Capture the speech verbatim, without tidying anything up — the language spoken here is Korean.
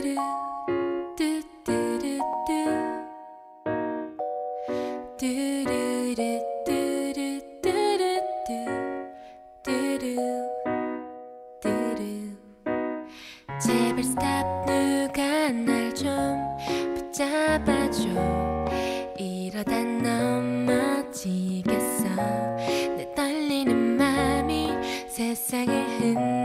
제발 stop, 누가 날 좀 붙잡아줘. 이러다 넘어지겠어. 내 떨리는 맘이 세상을 흔들어.